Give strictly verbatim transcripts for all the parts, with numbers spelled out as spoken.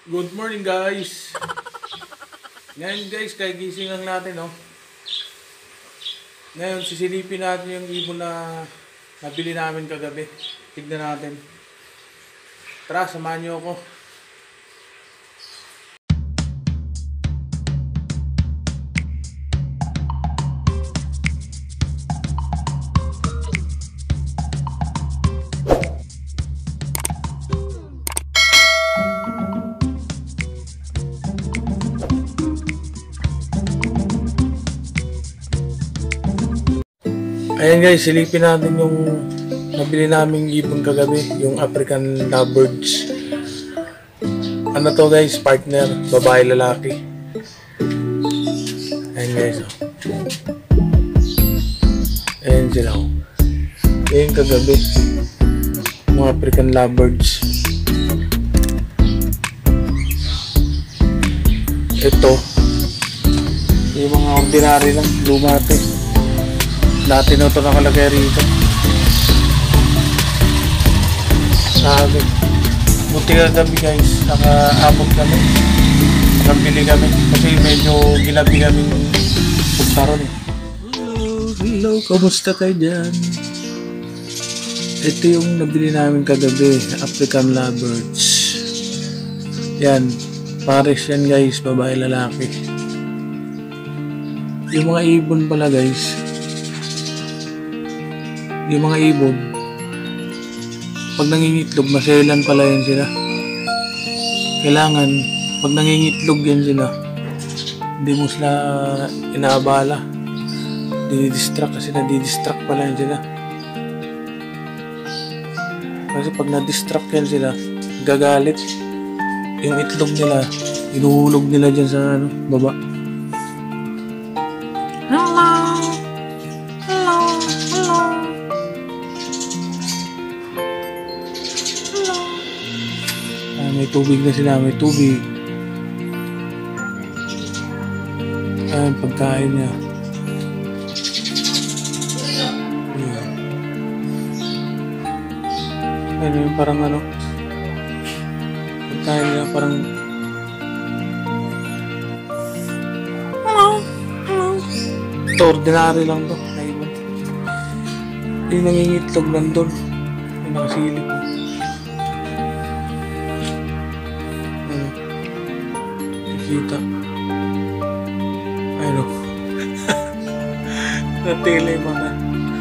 Good morning guys. Ngayon guys, kagising lang natin, no. Ngayon sisilipin natin yung ibon na nabili namin kagabi. Tignan natin. Tara, samahan niyo ako. Ayan guys, silipin natin yung nabili naming ibon kagabi, yung African Lovebirds. Ano to guys, partner, babae lalaki. Ayan guys, oh. Ayan sila, oh. Ayan kagabi, yung African Lovebirds. Ito, yung mga ordinary lang, lumate. Dati na ito nakalagay rito. Sabi. Buti kagabi guys. Nakaabot kami. Nakabili kami. Kasi medyo gilabi kami pagkaroon eh. Hello, hello. Kamusta kayo dyan? Ito yung nabili namin kagabi. African Lovebirds. Yan. Pares yan guys. Babae lalaki. Yung mga ibon pala guys. Yung mga ibon, pag nangingitlog, maselan pala yan sila. Kailangan, pag nangingitlog yan sila, hindi mo sila inaabala. Dinidistract kasi nadidistract pala yan sila. Kasi pag nadistract yan sila, gagalit. Yung itlog nila, inuhulog nila dyan sa ano, baba. Hello! Hello! Hello! May tubig na sila, may tubig. Ayan, pagkain niya. Ayan. Ayan, yung parang ano. Pagkain niya, parang... Hello! Hello! Ito, ordinary lang to. Naiwan. Yung nangingitlog nandun. Yung nakasilip. Kita. Ayun o. Natili mo na.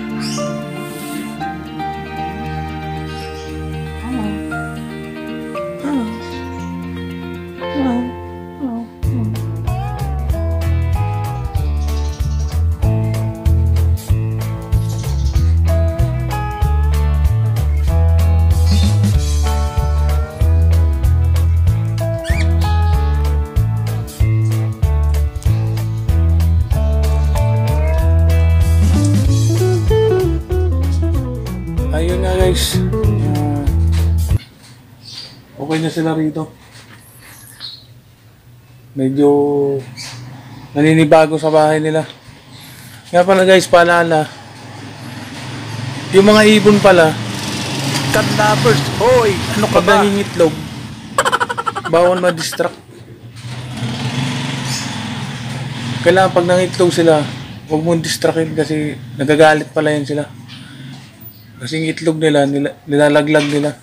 Hello. Hello. Hello. Hello. Ayun na guys, uh, okay na sila rito. Medyo naninibago sa bahay nila. Nga pala guys, paalala, yung mga ibon pala, cat lovers, hoy, ano ka ba? Nangingitlog, bawal ma-distract. Kailangan pag nangitlog sila, huwag mong distractin kasi nagagalit pala yan sila. Kasi yung itlog nila, nila, nilalaglag nila.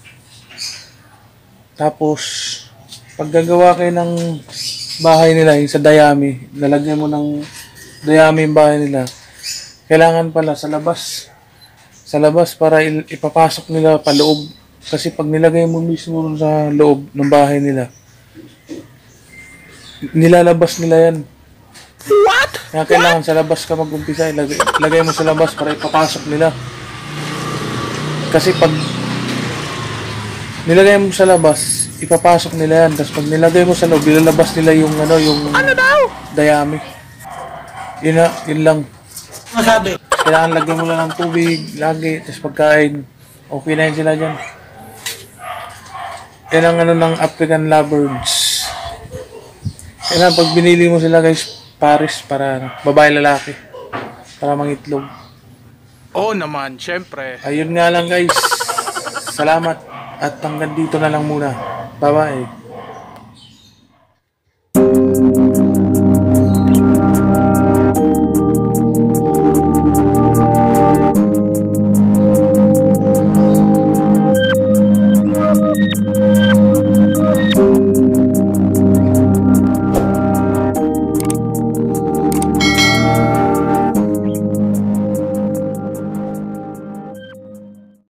Tapos, pag gagawa kayo ng bahay nila, yung sa dayami, nalagyan mo ng dayami yung bahay nila, kailangan pala sa labas. Sa labas para ipapasok nila pa loob. Kasi pag nilagay mo mismo sa loob ng bahay nila, nilalabas nila yan. What? Kaya kailangan sa labas ka mag-umpisa, ilagay, ilagay mo sa labas para ipapasok nila. Kasi pag nilagay mo sa labas, ipapasok nila yan. Tapos pag nilagay mo sa loob, ilalabas nila yung ano, yung ano daw? Dayami. Yun na, yun lang. Masabi. Kailangan lagyan mo lang ng tubig, lagi. Tapos pagkain, okay na yun sila dyan. Yan ang ano ng African Lovebirds. Kailangan pag binili mo sila guys, pares para babae lalaki. Para mangitlog. Oo naman, syempre. Ayun nga lang guys. Salamat. At hanggang dito na lang muna. Bye-bye.